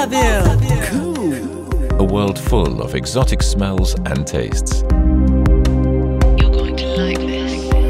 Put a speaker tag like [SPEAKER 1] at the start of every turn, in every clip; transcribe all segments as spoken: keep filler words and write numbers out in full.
[SPEAKER 1] A world full of exotic smells and tastes.
[SPEAKER 2] You're going to like this.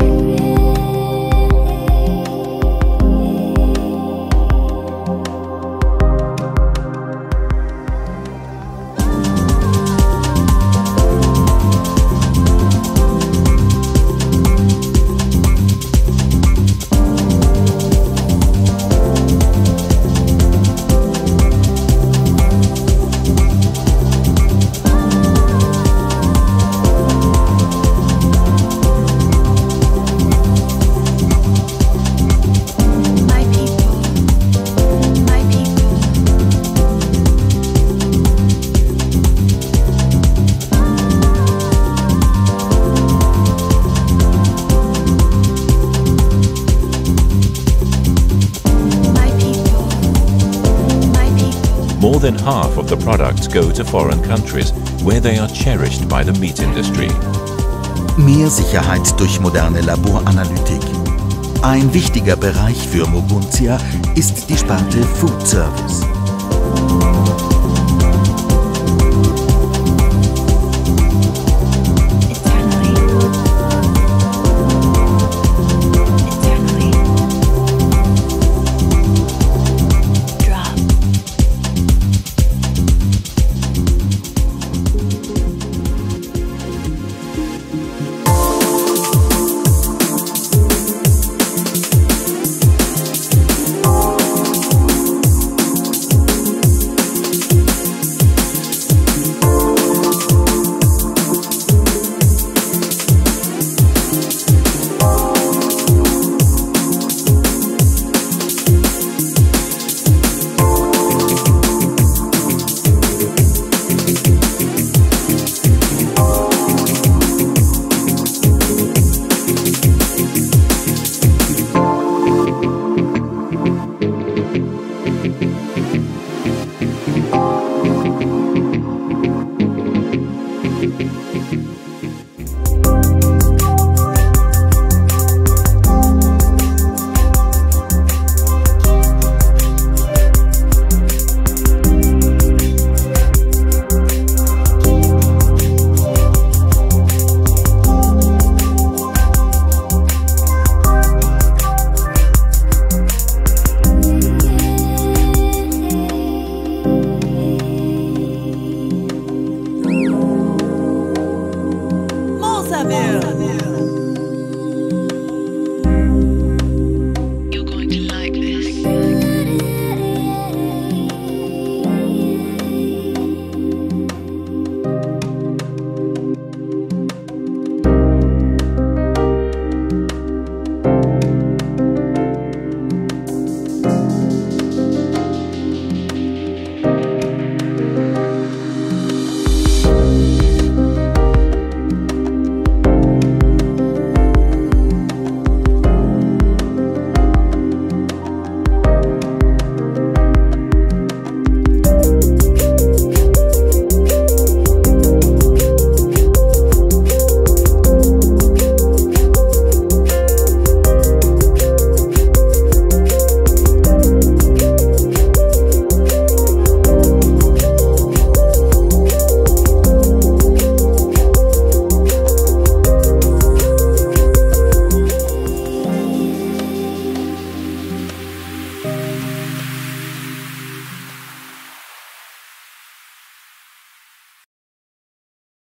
[SPEAKER 1] More than half of the products go to foreign countries, where they are cherished by the meat industry.
[SPEAKER 3] Mehr Sicherheit durch moderne Laboranalytik. Ein wichtiger Bereich für Moguntia ist die Sparte Food Service.